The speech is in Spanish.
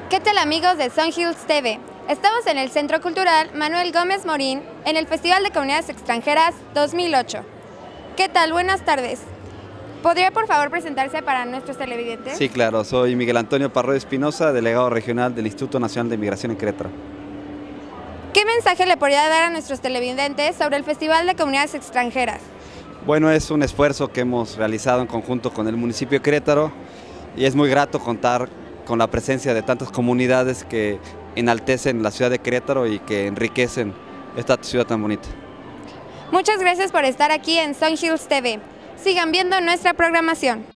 ¿Qué tal, amigos de Sun Hills TV? Estamos en el Centro Cultural Manuel Gómez Morín en el Festival de Comunidades Extranjeras 2008. ¿Qué tal? Buenas tardes. ¿Podría por favor presentarse para nuestros televidentes? Sí, claro. Soy Miguel Antonio Parroy Espinosa, delegado regional del Instituto Nacional de Migración en Querétaro. ¿Qué mensaje le podría dar a nuestros televidentes sobre el Festival de Comunidades Extranjeras? Bueno, es un esfuerzo que hemos realizado en conjunto con el municipio de Querétaro y es muy grato contar con la presencia de tantas comunidades que enaltecen la ciudad de Querétaro y que enriquecen esta ciudad tan bonita. Muchas gracias por estar aquí en Sun Hills TV. Sigan viendo nuestra programación.